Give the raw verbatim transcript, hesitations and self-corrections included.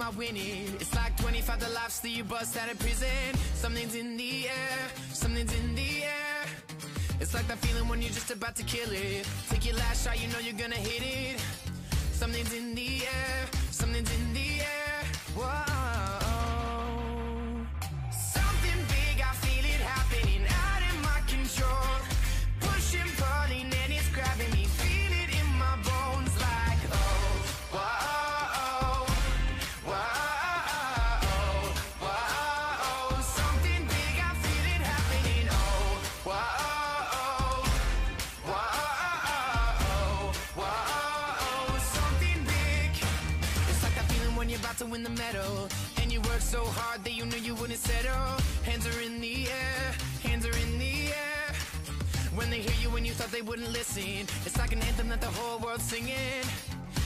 I win it. It's like twenty-five to life, still you bust out of prison. Something's in the air, something's in the air. It's like that feeling when you're just about to kill it. Take your last shot, you know you're gonna hit it. Something's in the air, something's in the air. Whoa. Something big, I feel it happening, out of my control. Pushing, pulling, and it's grabbing me. Feel it in my bones like, oh, whoa, whoa, whoa. Something big, I feel it happening, oh, whoa, whoa, whoa. Something big. It's like that feeling when you're about to win the medal, and you work so hard that you knew you wouldn't settle. Hands are in the air, hands are in the air. When they hear you when you thought they wouldn't listen, it's like an anthem that the whole world's singing.